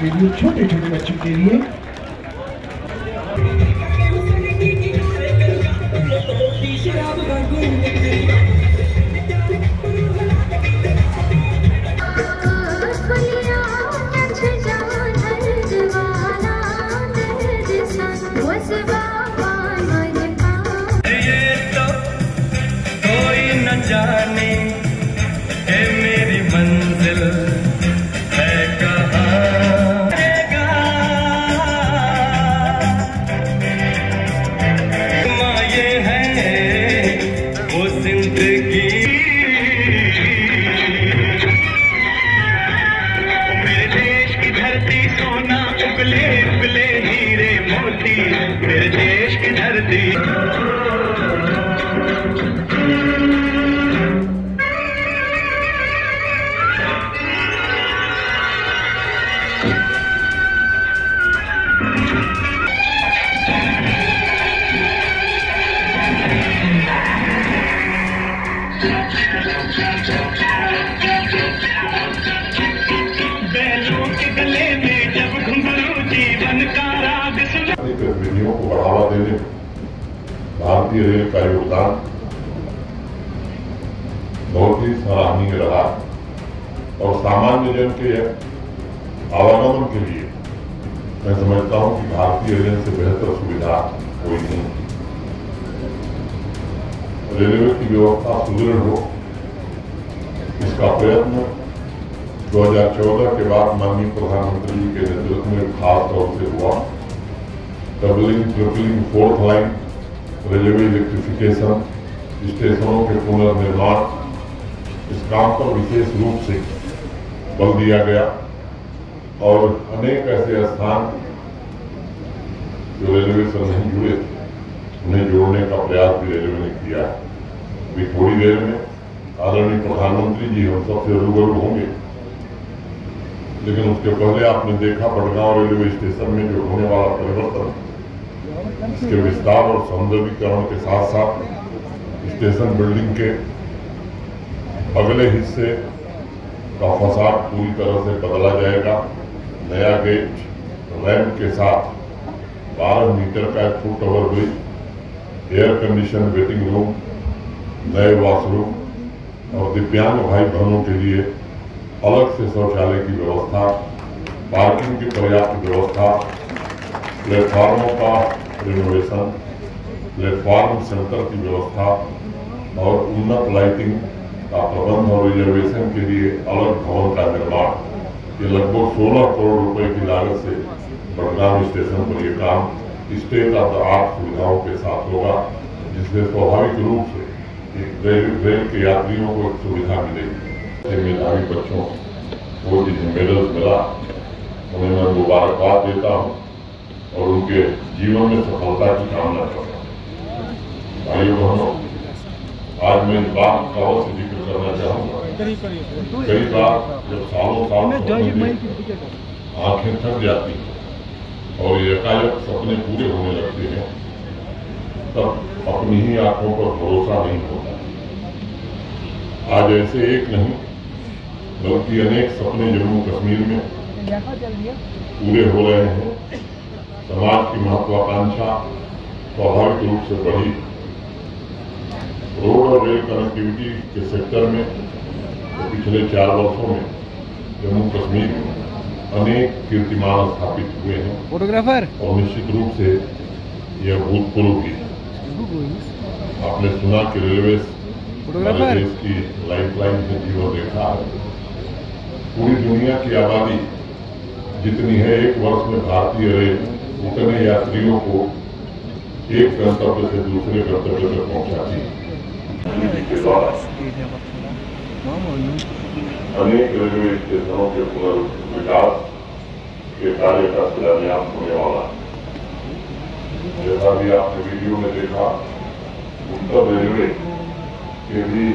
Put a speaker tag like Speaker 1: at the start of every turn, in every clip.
Speaker 1: के लिए, छोटे छोटे बच्चों के लिए।
Speaker 2: जाने है मेरी मंजिल है कहाँ ये है वो जिंदगी। मेरे देश की धरती सोना उगले उगले हीरे मोती, मेरे देश की धरती।
Speaker 3: गतिविधियों को बढ़ावा देने में भारतीय रेल का योगदान बहुत ही सराहनीय रहा और सामान्य जन के आवागमन के लिए मैं समझता हूं कि भारतीय रेल से बेहतर सुविधा कोई नहीं। रेलवे की व्यवस्था सुदृढ़ हो, इसका प्रयत्न 2014 के बाद माननीय प्रधानमंत्री जी के नेतृत्व में खास तौर से हुआ। Doubling, tripling, fourth line, railway electrification, स्टेशनों के पुनर्निर्माण, इस काम पर विशेष रूप से बल दिया गया और अनेक ऐसे स्थान जो रेलवे से नहीं जुड़े थे उन्हें जोड़ने का प्रयास भी रेलवे ने किया है। अभी थोड़ी देर में आदरणीय प्रधानमंत्री जी हम सबसे रूबरू होंगे, लेकिन उसके पहले आपने देखा बडगांव रेलवे स्टेशन में जो होने वाला परिवर्तन, इसके विस्तार और सौंदर्यीकरण के साथ साथ स्टेशन बिल्डिंग के अगले हिस्से का फसाड पूरी तरह से बदला जाएगा। नया गेट, रैंप के साथ 12 मीटर का एक foot over bridge, air condition waiting room, नए वॉशरूम और दिव्यांग भाई बहनों के लिए अलग से शौचालय की व्यवस्था, पार्किंग की पर्याप्त व्यवस्था, प्लेटफार्मों का रिनोवेशन, प्लेटफार्म सेंटर की व्यवस्था और उन्नत लाइटिंग का प्रबंध और रिजर्वेशन के लिए अलग भवन का निर्माण, ये लगभग 16 करोड़ रुपए की लागत से बडगाम स्टेशन पर ये काम स्टेट ऑफ द आर्ट सुविधाओं के साथ होगा, जिससे स्वाभाविक रूप से रेल के यात्रियों को एक सुविधा मिलेगी। मेधावी बच्चों को जिन्हें मेडल्स मिला उन्हें मैं मुबारकबाद देता हूँ और उनके जीवन में सफलता की कामना करता हूँ। भाइयों बहनों, आज मैं इस बात का अवश्य जिक्र करना चाहूँगा। कई बार जब सालों साल आंखें थक जाती हैं और एकाएक सपने पूरे होने लगते हैं, तब अपनी ही आंखों पर भरोसा नहीं होता। आज ऐसे एक नहीं बल्कि अनेक सपने जम्मू कश्मीर में पूरे हो रहे हैं। समाज की महत्वाकांक्षा स्वाभाविक रूप से बढ़ी। रोड और रेल कनेक्टिविटी के सेक्टर में तो पिछले 4 वर्षों में जम्मू कश्मीर में अनेक कीर्तिमान स्थापित हुए हैं फोटोग्राफर, और निश्चित रूप से यह भूतपूर्व भी है। आपने सुना कि रेलवे देश की लाइफलाइन है, जीवन रेखा है। पूरी दुनिया की आबादी जितनी है, एक वर्ष में भारतीय रेल उतने यात्रियों को एक गंतव्य से दूसरे गंतव्य तक पहुंचाती है। के द्वारा अनेक रेलवे स्टेशनों के पुनर्विकास के कार्य का शिलान्यास होने वाला है। जैसा भी आपने वीडियो में देखा, उत्तर रेलवे के भी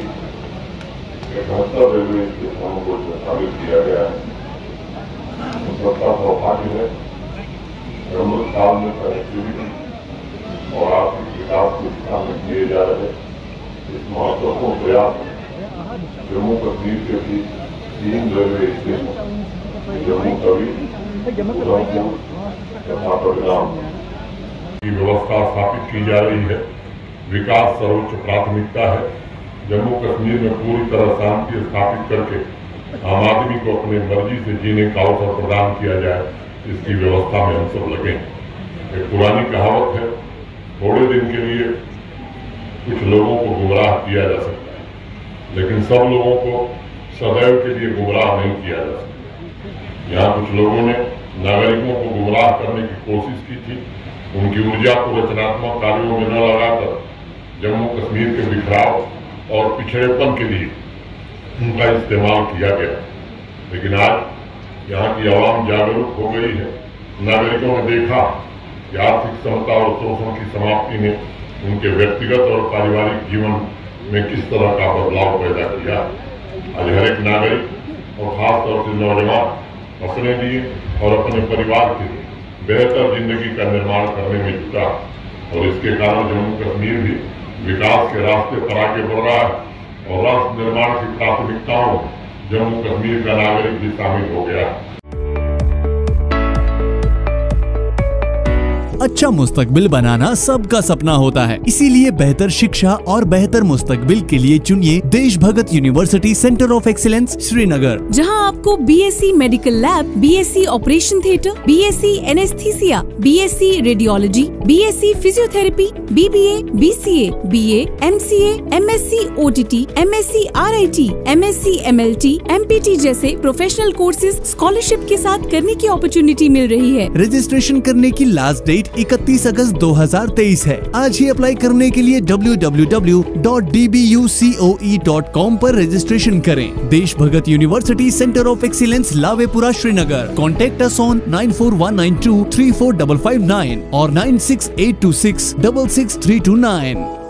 Speaker 3: 71 रेलवे स्टेशनों को शामिल किया गया है। सबका सौभाग्य है अमृत काल में कनेक्टिविटी और आर्थिक विकास की दिशा में किए जा रहे इस महत्वपूर्ण प्रयास में जम्मू कश्मीर के भी 3 रेलवे स्टेशन जम्मू तवी, उधमपुर तथा बडगाम की व्यवस्था स्थापित की जा रही है। विकास सर्वोच्च प्राथमिकता है। जम्मू कश्मीर में पूरी तरह शांति स्थापित करके आम आदमी को अपने मर्जी से जीने का अवसर प्रदान किया जाए, इसकी व्यवस्था में हम सब लगे हैं। एक पुरानी कहावत है, थोड़े दिन के लिए कुछ लोगों को गुमराह किया जा सकता है, लेकिन सब लोगों को सदैव के लिए गुमराह नहीं किया जा सकता। यहाँ कुछ लोगों ने नागरिकों को गुमराह करने की कोशिश की थी। उनकी ऊर्जा को रचनात्मक कार्यों में न लगाकर जम्मू कश्मीर के बिखराव और पिछड़ेपन के लिए उनका इस्तेमाल किया गया। लेकिन आज यहाँ की आवाम जागरूक हो गई है। नागरिकों ने देखा कि आर्थिक समता और शोषण की समाप्ति ने उनके व्यक्तिगत और पारिवारिक जीवन में किस तरह का बदलाव पैदा किया। आज हर एक नागरिक और खासतौर से नौजवान अपने लिए और अपने परिवार के लिए बेहतर जिंदगी का निर्माण करने में जुटा और इसके कारण जम्मू कश्मीर भी विकास के रास्ते पर आगे बढ़ रहा है और राष्ट्र निर्माण की प्राथमिकताओं में जम्मू कश्मीर का नागरिक भी शामिल हो गया।
Speaker 4: अच्छा मुस्तकबिल बनाना सबका सपना होता है, इसीलिए बेहतर शिक्षा और बेहतर मुस्तकबिल के लिए चुनिए Desh Bhagat university centre of excellence Srinagar, जहां आपको BSc medical lab, BSc operation theatre, BSc anaesthesia, BSc radiology, BSc physiotherapy, BBA, BCA, BA, MCA, MSc OTT, MSc RIT, MSc MLT, MPT जैसे प्रोफेशनल कोर्सेज स्कॉलरशिप के साथ करने की अपॉर्चुनिटी मिल रही है। Registration करने की लास्ट डेट 31 अगस्त 2023 है। आज ही अप्लाई करने के लिए www.dbucoe.com पर रजिस्ट्रेशन करें। Desh Bhagat university centre of excellence Lawaypora Srinagar. Contact us on 9419234559 और 9682666329।